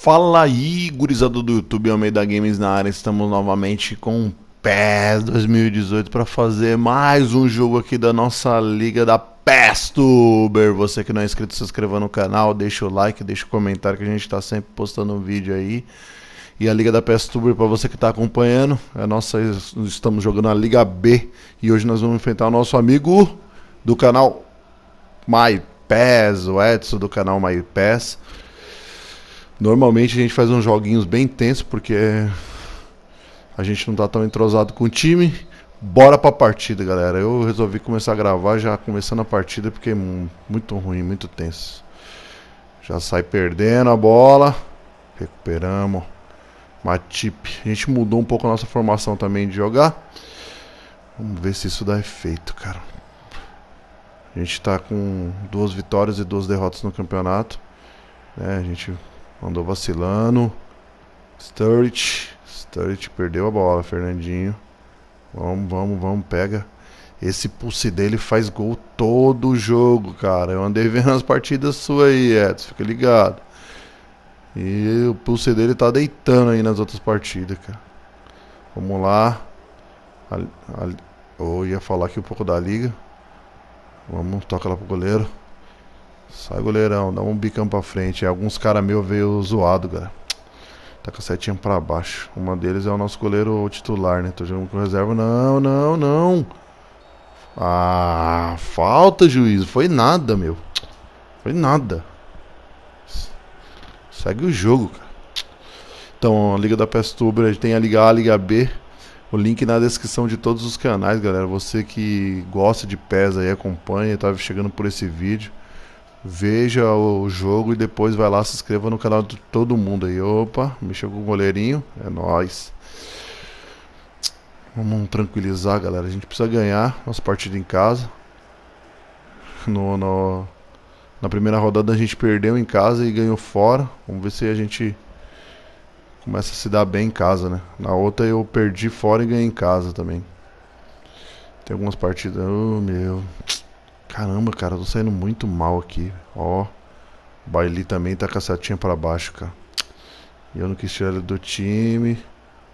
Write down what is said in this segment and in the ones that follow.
Fala aí, gurizada do YouTube, Almeida Games na área. Estamos novamente com o PES 2018 para fazer mais um jogo aqui da nossa liga da PEStuber. Você que não é inscrito, se inscreva no canal, deixa o like, deixa o comentário que a gente está sempre postando um vídeo aí. E a liga da PEStuber, para você que está acompanhando, estamos jogando a Liga B e hoje nós vamos enfrentar o nosso amigo do canal MyPES, o Edson do canal MyPES. Normalmente a gente faz uns joguinhos bem tensos porque a gente não tá tão entrosado com o time. Bora pra partida, galera. Eu resolvi começar a gravar já começando a partida porque é muito ruim, muito tenso. Já sai perdendo a bola. Recuperamos. Matip. A gente mudou um pouco a nossa formação também de jogar. Vamos ver se isso dá efeito, cara. A gente tá com 2 vitórias e 2 derrotas no campeonato. A gente andou vacilando. Sturridge perdeu a bola, Fernandinho. Vamos, pega. Esse pulse dele faz gol todo jogo, cara. Eu andei vendo as partidas suas aí, Edson, fica ligado. E o pulse dele tá deitando aí nas outras partidas, cara. Vamos lá. Eu ia falar aqui um pouco da liga. Vamos, toca lá pro goleiro. Sai, goleirão, dá um bicão pra frente. Alguns caras meus veio zoado, cara. Tá com a setinha pra baixo. Uma deles é o nosso goleiro titular, né? Tô jogando com reserva. Não. Ah, falta, juiz. Foi nada, meu. Foi nada. Segue o jogo, cara. Então, a Liga da PEStuber, a gente tem a Liga A, a Liga B. O link na descrição de todos os canais, galera. Você que gosta de PES aí, acompanha, tá chegando por esse vídeo. Veja o jogo e depois vai lá, se inscreva no canal de todo mundo aí. Opa, mexeu com o goleirinho. É nóis. Vamos tranquilizar, galera. A gente precisa ganhar nossa partida em casa. Na primeira rodada a gente perdeu em casa e ganhou fora. Vamos ver se a gente começa a se dar bem em casa, né? Na outra eu perdi fora e ganhei em casa também. Tem algumas partidas... Oh, meu... Caramba, cara, eu tô saindo muito mal aqui. Ó, o Bailey também tá com a setinha pra baixo, cara. E eu não quis tirar ele do time.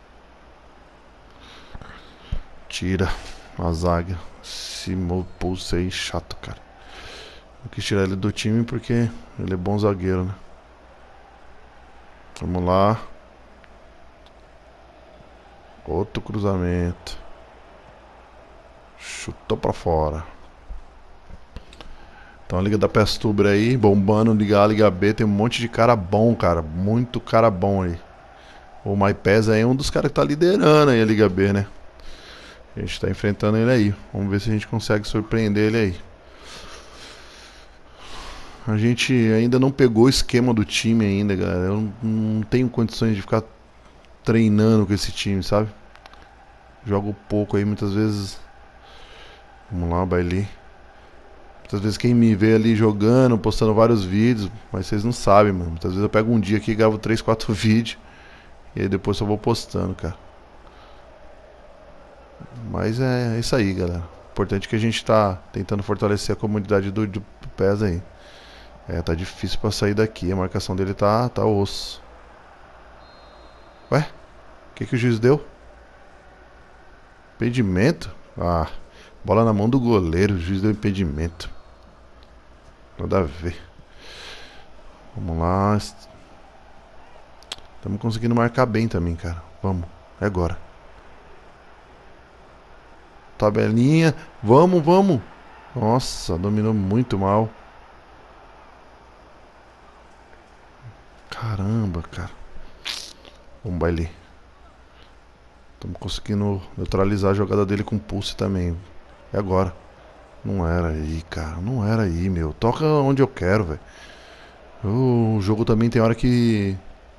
Tira a zaga. Esse pulse aí chato, cara. Não quis tirar ele do time porque ele é bom zagueiro, né? Vamos lá. Outro cruzamento. Chutou pra fora. Então a Liga da PEStuber aí, bombando, Liga A, Liga B, tem um monte de cara bom, cara. Muito cara bom aí. O MyPES aí é um dos caras que tá liderando aí a Liga B, né? A gente tá enfrentando ele aí. Vamos ver se a gente consegue surpreender ele aí. A gente ainda não pegou o esquema do time ainda, galera. Eu não tenho condições de ficar treinando com esse time, sabe? Jogo pouco aí, muitas vezes. Vamos lá, Bailey. Muitas vezes quem me vê ali jogando, postando vários vídeos, mas vocês não sabem, mano. Muitas vezes eu pego um dia aqui e gravo 3, 4 vídeos e aí depois só vou postando, cara. Mas é isso aí, galera. Importante que a gente tá tentando fortalecer a comunidade do PES aí. Tá difícil pra sair daqui. A marcação dele tá osso. Ué? O que o juiz deu? Impedimento? Ah, bola na mão do goleiro. O juiz deu impedimento. Nada a ver. Vamos lá. Estamos conseguindo marcar bem também, cara. Vamos. É agora. Tabelinha. Vamos. Nossa, dominou muito mal. Caramba, cara. Vamos, Bailey. Estamos conseguindo neutralizar a jogada dele com pulse também. É agora. Não era aí, cara. Não era aí, meu. Toca onde eu quero, velho. O jogo também tem hora que...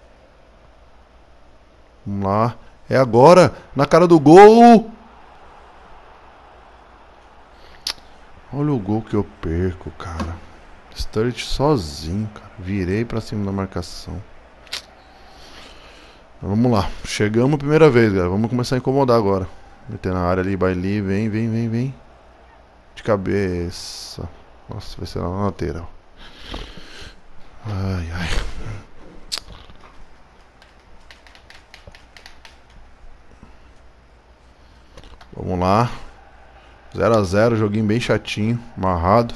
Vamos lá. É agora. Na cara do gol. Olha o gol que eu perco, cara. Sturridge sozinho, cara. Virei pra cima da marcação. Vamos lá. Chegamos a primeira vez, galera. Vamos começar a incomodar agora. Meter na área ali, Bailey. Vem. De cabeça. Nossa, vai ser lá na lateral. Ai. Vamos lá. 0 a 0, joguinho bem chatinho, amarrado.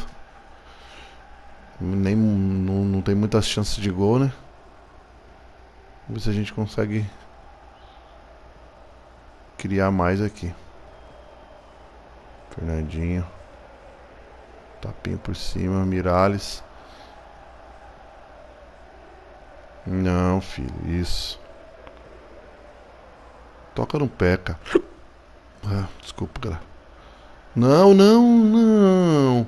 Não tem muitas chances de gol, né? Vamos ver se a gente consegue criar mais aqui. Fernandinho. Tapinha por cima, Miralles. Não, filho, isso. Toca no pé, cara. Ah, desculpa, cara. Não, não, não.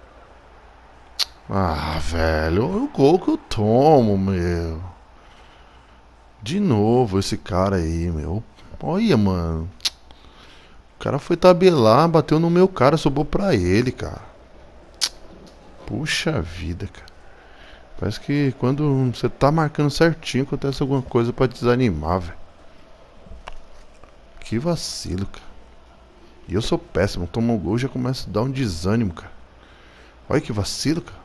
Ah, velho, olha o gol que eu tomo, meu. De novo esse cara aí, meu. Olha, mano. O cara foi tabelar, bateu no meu cara, sobrou pra ele, cara. Puxa vida, cara. Parece que quando você tá marcando certinho, acontece alguma coisa pra desanimar, velho. Que vacilo, cara. E eu sou péssimo, tomo um gol e já começa a dar um desânimo, cara. Olha que vacilo, cara.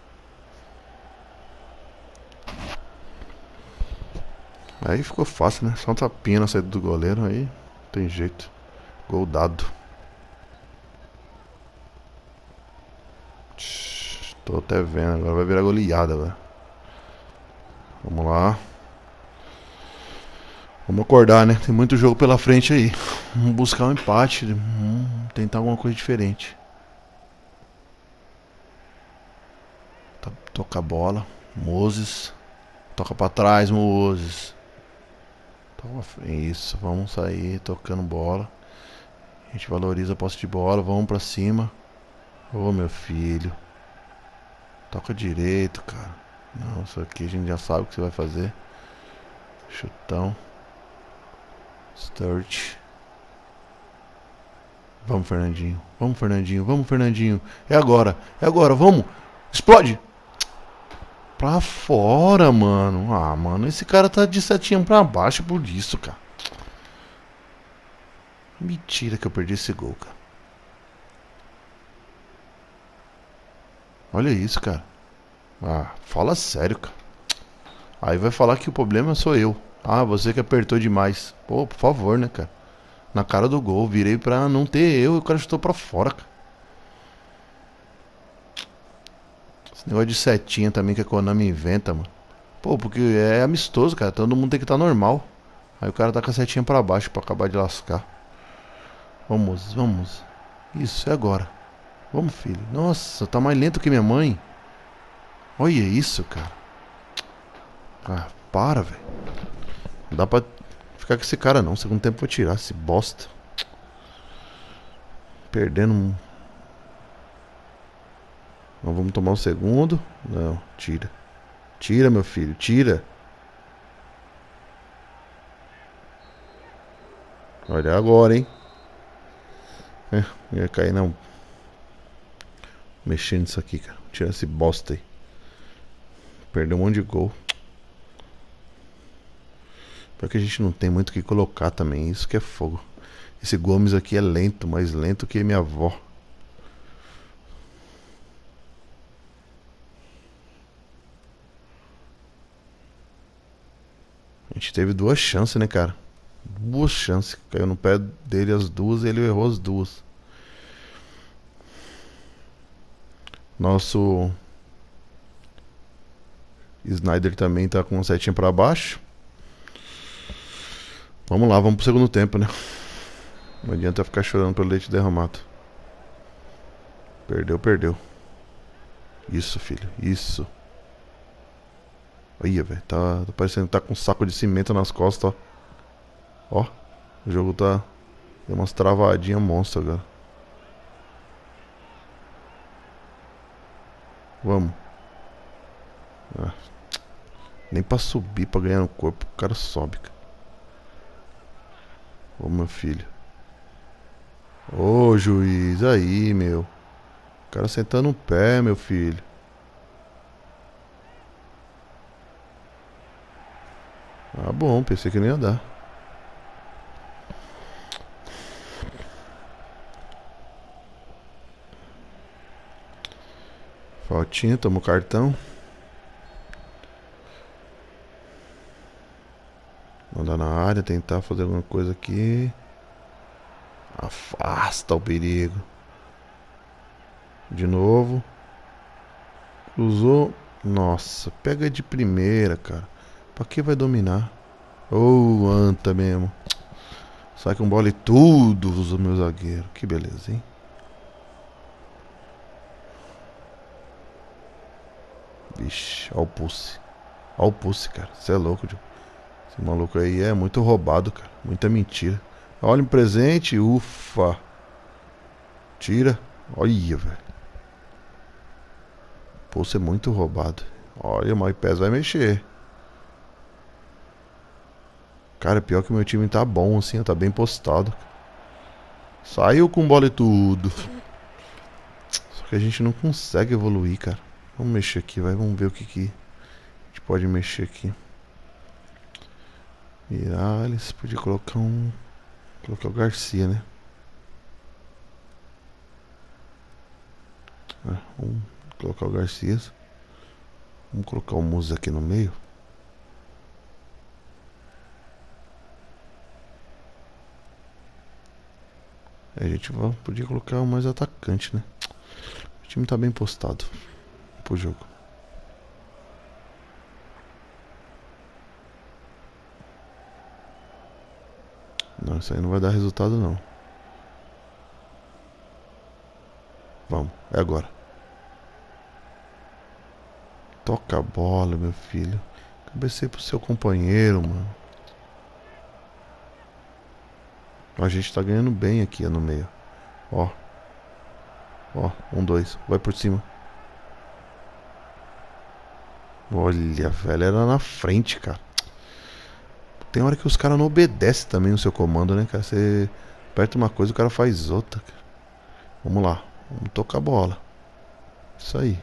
Aí ficou fácil, né? Só um tapinha na saída do goleiro, aí não tem jeito. Gol dado. Tô até vendo, agora vai virar goleada, velho. Vamos lá. Vamos acordar, né? Tem muito jogo pela frente aí. Vamos buscar um empate. Tentar alguma coisa diferente. Toca a bola. Moses. Toca pra trás, Moses. Isso, vamos sair tocando bola. A gente valoriza a posse de bola. Vamos pra cima. Ô, meu filho. Toca direito, cara. Não, isso aqui a gente já sabe o que você vai fazer. Chutão. Sturt. Vamos, Fernandinho. Vamos, Fernandinho. Vamos, Fernandinho. É agora. É agora. Vamos. Explode. Pra fora, mano. Ah, mano. Esse cara tá de setinha pra baixo por isso, cara. Mentira que eu perdi esse gol, cara. Olha isso, cara. Ah, fala sério, cara. Aí vai falar que o problema sou eu. Ah, você que apertou demais. Pô, por favor, né, cara. Na cara do gol, virei pra não ter eu e o cara chutou pra fora, cara. Esse negócio de setinha também que a Konami inventa, mano. Pô, porque é amistoso, cara. Todo mundo tem que estar normal. Aí o cara tá com a setinha pra baixo pra acabar de lascar. Vamos, vamos. Isso, é agora. Vamos, filho. Nossa, tá mais lento que minha mãe. Olha isso, cara. Ah, para, velho. Não dá pra ficar com esse cara, não. Segundo tempo eu vou tirar esse bosta. Perdendo um. Não vamos tomar o segundo. Não, tira. Tira, meu filho, tira. Olha agora, hein. Ia cair não. Mexendo nisso aqui, cara. Tira esse bosta aí. Perdeu um monte de gol. Pior que a gente não tem muito o que colocar também. Isso que é fogo. Esse Gomes aqui é lento, mais lento que minha avó. A gente teve duas chances, né, cara? Duas chances. Caiu no pé dele as duas e ele errou as duas. Nosso Snyder também tá com uma setinha pra baixo. Vamos lá, vamos pro segundo tempo, né? Não adianta ficar chorando pelo leite derramado. Perdeu, perdeu. Isso, filho, isso. Aí, velho, tá parecendo que tá com um saco de cimento nas costas, ó. Ó, o jogo tá... Deu umas travadinhas monstras agora. Vamos. Ah, nem pra subir, pra ganhar no corpo, o cara sobe, cara. Ô, meu filho. Ô, juiz, aí, meu. O cara sentando o pé, meu filho. Ah, bom, pensei que não ia dar. Faltinha, toma o cartão. Mandar na área, tentar fazer alguma coisa aqui. Afasta o perigo. De novo. Cruzou. Nossa, pega de primeira, cara. Pra que vai dominar? Ô, anta mesmo. Sai com bola e tudo o meu zagueiro. Que beleza, hein? Vixe, ó o pulse. Ó o pulse, cara. Você é louco, Joe. Esse maluco aí é muito roubado, cara. Muita mentira. Olha o presente. Ufa. Tira. Olha, velho. Pulse é muito roubado. Olha, o MyPass vai mexer. Cara, pior que o meu time tá bom, assim. Tá bem postado. Saiu com bola e tudo. Só que a gente não consegue evoluir, cara. Vamos mexer aqui, vai. Vamos ver o que a gente pode mexer aqui. Miralles, podia colocar um... Colocar o Garcia, né? Vamos colocar o Garcia. Vamos colocar o Musa aqui no meio. A gente podia colocar o mais atacante, né? O time tá bem postado pro jogo. Não, isso aí não vai dar resultado não. Vamos, é agora. Toca a bola, meu filho. Cabecei pro seu companheiro, mano. A gente tá ganhando bem aqui no meio. Ó. Ó, 1-2. Vai por cima. Olha, velho, era na frente, cara. Tem hora que os caras não obedecem também o seu comando, né, cara? Você aperta uma coisa e o cara faz outra, cara. Vamos lá. Vamos tocar a bola. Isso aí.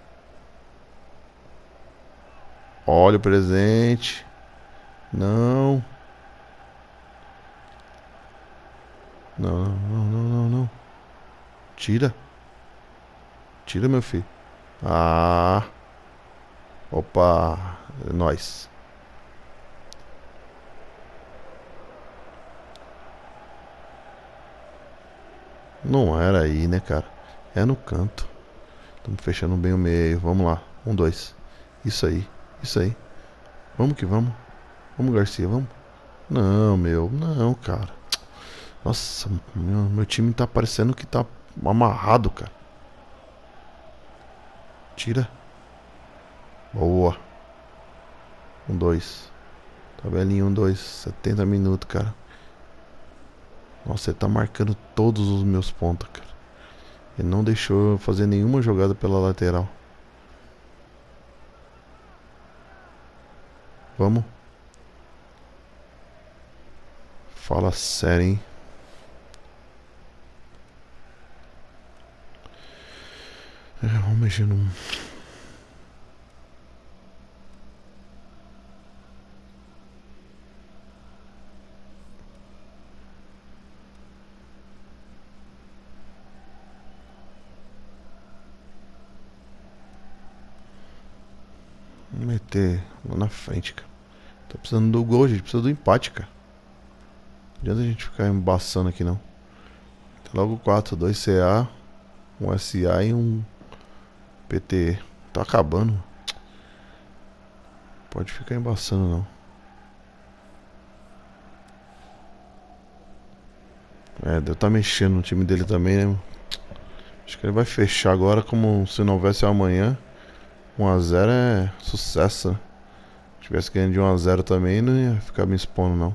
Olha o presente. Não. Não, não, não, não, não. Tira. Tira, meu filho. Ah. Opa. É nóis. Não era aí, né, cara? É no canto. Estamos fechando bem o meio. Vamos lá. 1-2. Isso aí. Isso aí. Vamos que vamos. Vamos, Garcia, vamos. Não, meu. Não, cara. Nossa, meu time tá parecendo que tá amarrado, cara. Tira. Boa. 1-2. Tabelinha 1-2. 70 minutos, cara. Nossa, ele tá marcando todos os meus pontos, cara. Ele não deixou eu fazer nenhuma jogada pela lateral. Vamos. Fala sério, hein? Vamos mexer num... Vamos meter lá na frente, cara. Tá precisando do gol, gente. Precisa do empate, cara. Não adianta a gente ficar embaçando aqui, não. Tem logo 4. 2 CA, um SA e um PTE. Tá acabando. Pode ficar embaçando, não. Deve tá mexendo no time dele também, né? Acho que ele vai fechar agora como se não houvesse amanhã. 1-0 é sucesso, né? Se tivesse ganhando de 1-0 também, não ia ficar me expondo, não.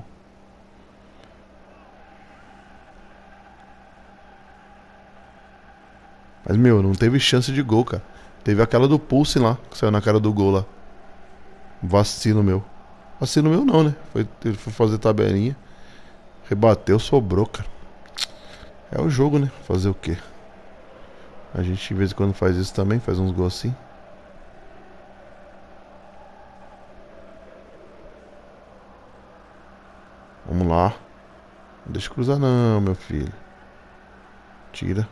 Mas, meu, não teve chance de gol, cara. Teve aquela do Pulse lá, que saiu na cara do gol lá. Vacilo meu. Vacilo meu não, né? Ele foi fazer tabelinha. Rebateu, sobrou, cara. É o jogo, né? Fazer o quê? A gente de vez em quando faz isso também, faz uns gols assim. Vamos lá. Não deixa cruzar não, meu filho. Tira.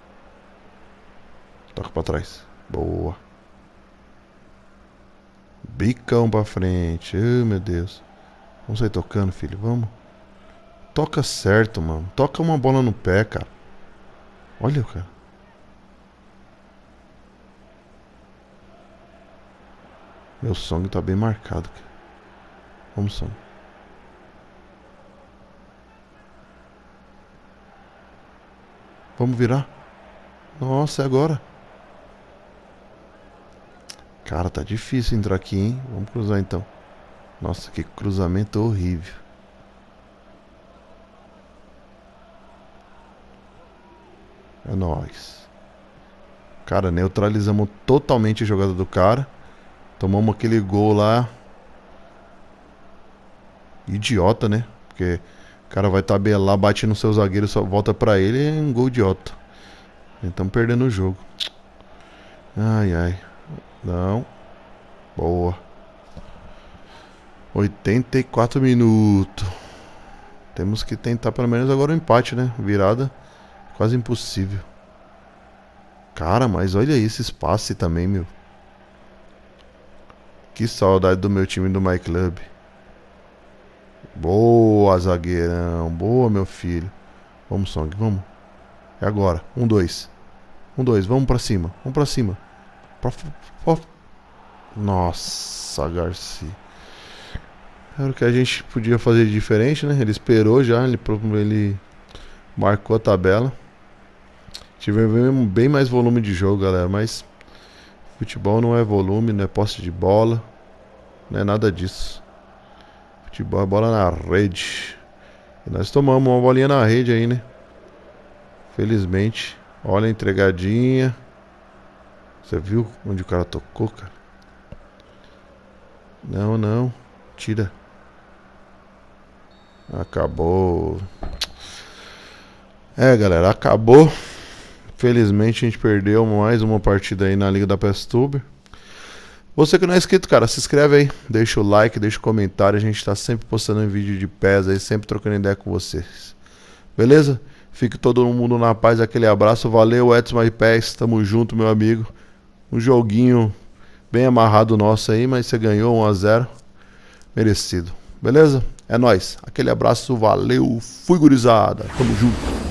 Toca pra trás. Boa. Bicão pra frente. Ai, meu Deus. Vamos sair tocando, filho. Vamos. Toca certo, mano. Toca uma bola no pé, cara. Olha, cara. Meu sangue tá bem marcado, cara. Vamos, Song. Vamos virar? Nossa, é agora. Cara, tá difícil entrar aqui, hein? Vamos cruzar então. Nossa, que cruzamento horrível. É nóis. Cara, neutralizamos totalmente a jogada do cara. Tomamos aquele gol lá. Idiota, né? Porque o cara vai tabelar, bate no seu zagueiro, só volta pra ele, é um gol idiota. Estamos perdendo o jogo. Ai, ai. Não. Boa. 84 minutos. Temos que tentar pelo menos agora o empate, né? Virada. Quase impossível. Cara, mas olha esse espaço também, meu. Que saudade do meu time do My Club. Boa, zagueirão. Boa, meu filho. Vamos, Song, vamos. É agora. 1-2. 1-2. Vamos pra cima. Vamos pra cima. Nossa, Garcia. Era o que a gente podia fazer de diferente, né? Ele esperou já. Ele marcou a tabela. Tivemos bem mais volume de jogo, galera. Mas futebol não é volume, não é posse de bola. Não é nada disso. Futebol é bola na rede. E nós tomamos uma bolinha na rede aí, né? Felizmente. Olha a entregadinha. Você viu onde o cara tocou, cara? Não, não. Tira. Acabou. É, galera, acabou. Felizmente a gente perdeu mais uma partida aí na Liga da PESTuber. Você que não é inscrito, cara, se inscreve aí, deixa o like, deixa o comentário. A gente tá sempre postando um vídeo de PES aí, sempre trocando ideia com vocês. Beleza? Fique todo mundo na paz, aquele abraço. Valeu, Edson MyPES, tamo junto, meu amigo. Um joguinho bem amarrado nosso aí, mas você ganhou 1-0. Merecido. Beleza? É nóis. Aquele abraço, valeu, fui gurizada. Tamo junto.